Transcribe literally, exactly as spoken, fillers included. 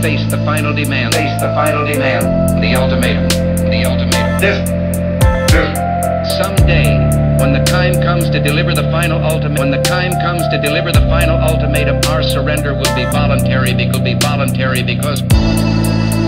face the final demand. Face the final demand. The ultimatum. The ultimatum. This. This. Someday, when the time comes to deliver the final ultimatum, when the time comes to deliver the final ultimatum, our surrender will be voluntary. It will be voluntary because.